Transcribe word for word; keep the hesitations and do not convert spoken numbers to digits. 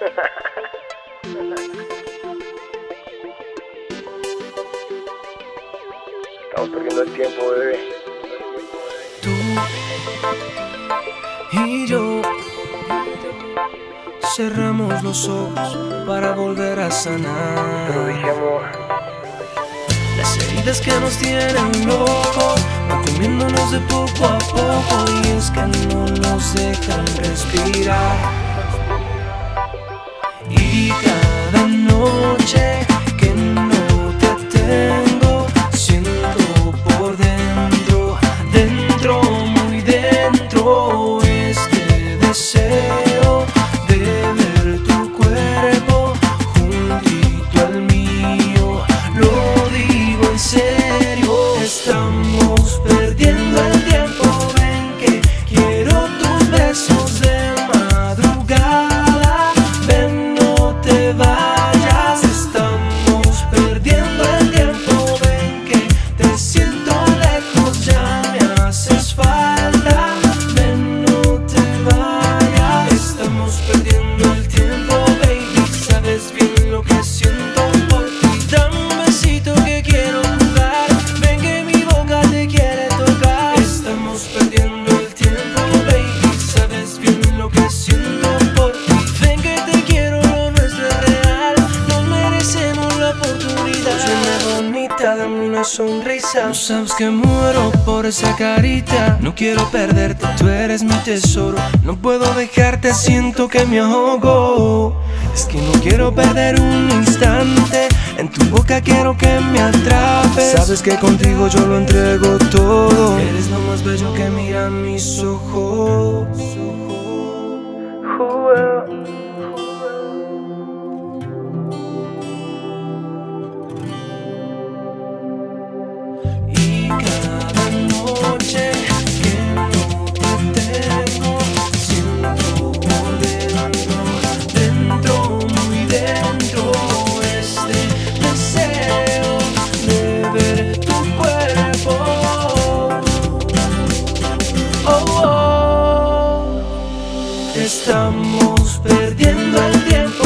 Estamos perdiendo el tiempo, bebé. Tú y yo cerramos los ojos para volver a sanar. Pero dije amor. Las heridas que nos tienen locos van comiéndonos de poco a poco, y es que no nos dejan respirar. Y cada noche que no te tengo, siento por dentro, dentro, muy dentro, este deseo de ver tu cuerpo juntito al mío. Lo digo en serio, estamos perdiendo el tiempo. Ven que quiero tus besos de madrugada. Ven, no te vayas, estamos perdiendo el tiempo. Ven que te siento lejos, ya me haces falta. Ven, no te vayas, estamos perdiendo el tiempo, baby. Sabes bien lo que siento por ti. Dame un besito que quiero jugar. Ven que mi boca te quiere tocar. Estamos perdiendo el tiempo, baby. Sabes bien lo que siento por ti. Ven que te quiero, lo nuestro es real. Nos merecemos la oportunidad. Óyeme bonita, dame una sonrisa. No sabes que muero por esa carita. No quiero perderte, tú eres mi tesoro. No puedo dejarte, siento que me ahogo. Es que no quiero perder un instante. En tu boca quiero que me atrapes. Sabes que contigo yo lo entrego todo. Eres lo más bello que miran mis ojos. Y cada noche que no te tengo, siento por dentro, dentro, muy dentro, este deseo de ver tu cuerpo. Oh, oh. Estamos perdiendo el tiempo.